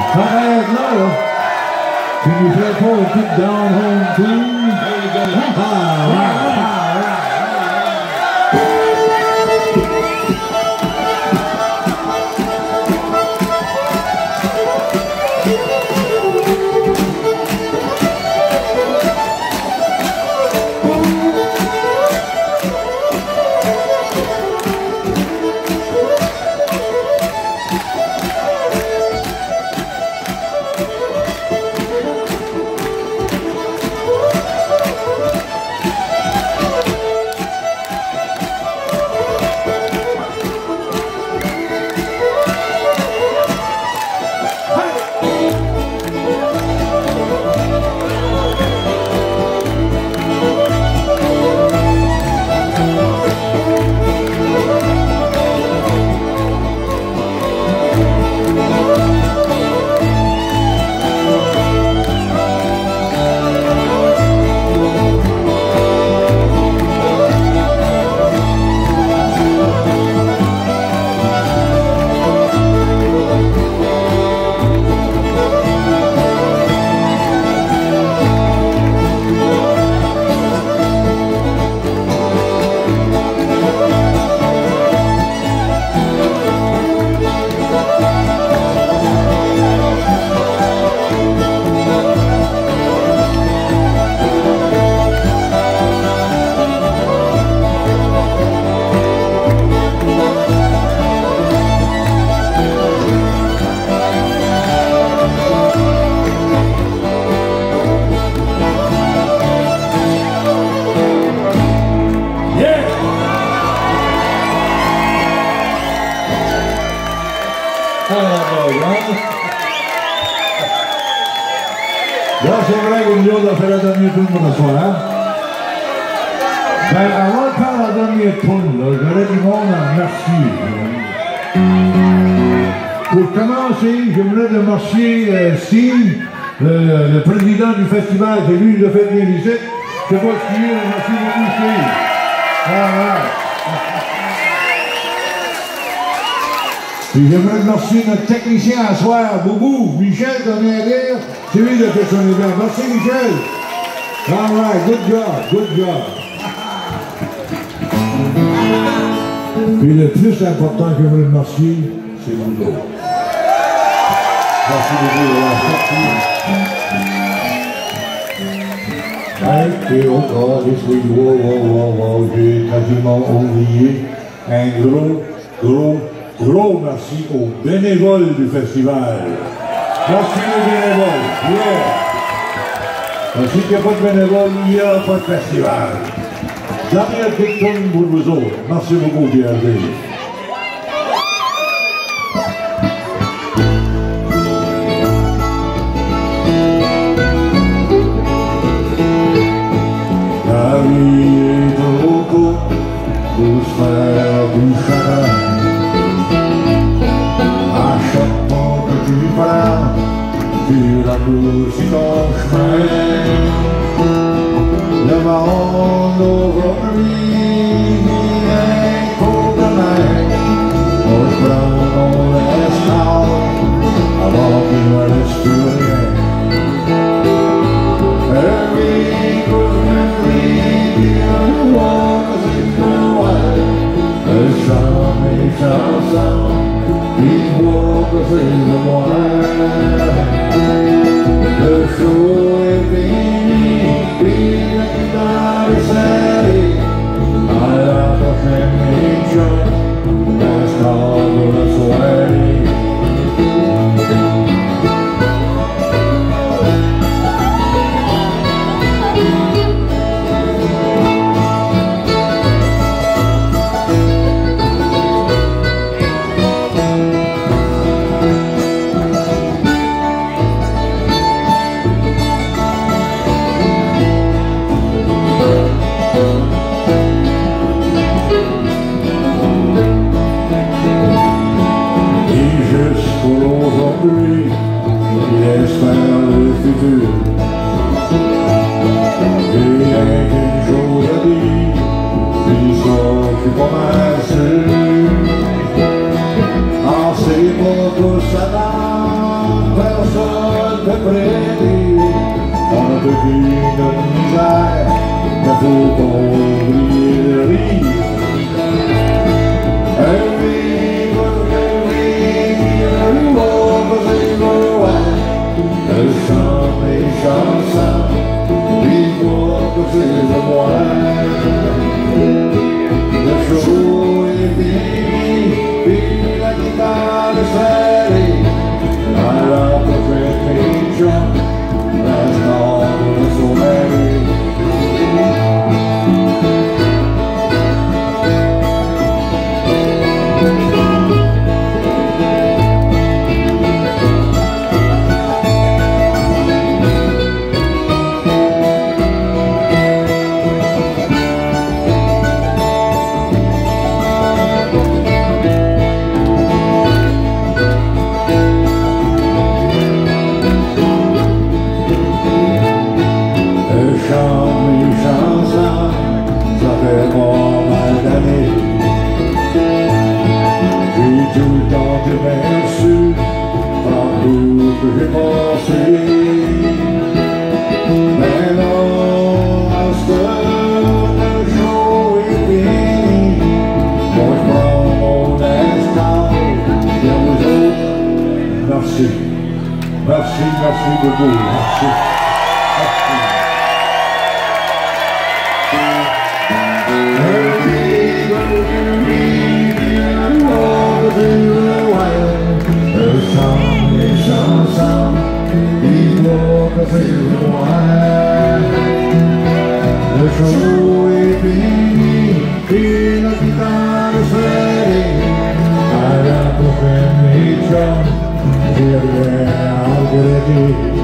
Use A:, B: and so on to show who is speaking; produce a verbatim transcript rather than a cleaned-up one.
A: Ça arrête là, là. Tu nous fais pas une petite down home tune? Ah, right, right, right. Là, c'est vrai que nous autres, on a fait la dernière tourne pour ce soir, hein? Ben, avant de faire la dernière tourne, là, j'aurais du monde à remercier. Pour commencer, j'aimerais remercier euh, Steve, le, le président du festival, c'est lui qui l'a fait venir ici. C'est pas ce qu'il est, merci beaucoup, Steve. Voilà. Et j'aimerais remercier notre technicien à soir, Boubou, Michel, qu'on vient dire. C'est lui qui a fait son événement. Merci, Michel. All right, good job, good job. Et le plus important que j'aimerais remercier, c'est vous autres. Merci beaucoup de l'avoir fait. Et encore, this week, wow, wow, wow, wow, j'ai quasiment oublié un gros, gros, gros merci aux bénévoles du festival. Merci aux bénévoles. Yeah. Parce qu'il n'y a pas de bénévoles, il n'y a pas de festival. Dernière petite tourne pour vous autres. Merci beaucoup, D R V. La vie est au cours, douce frère du chagrin. À chaque fois que tu pars, tu raccourcis ton chemin. Le monde aujourd'hui est pour demain. On se prend, on laisse tard, avant qu'il ne reste plus rien. Every good every dear walks in the way. Le chant des chansons, il walks in the way. Le show est fini, puis la guitare est serrée. À la prochaine émission, l'instant de la soirée. Aujourd'hui, il espère le futur. Et rien qu'une chose à dire, puis ça, je suis pas mal sûr. Ah, c'est pas tout ça, interpréter dans notre vie, notre misère, mais faut pas oublier de rire. Un vivre, un vivre, un pauvre, c'est loin. Le chant des chansons, dis-moi que c'est le moi. Le show est fini, puis la guitare est serrée. Alors que je fais jump, l'instant de le sommeil. J'ai tout le temps de perçu partout que j'ai pensé. Mais non, à ce le jour est fini. Moi je prends mon instant. Et à vous autres, merci. Merci, merci beaucoup. Merci. Le chant des chansons, dis-moi que c'est loin. Le show est fini, puis la guitare est serrée. À la prochaine mission, j'ai rien à regretter.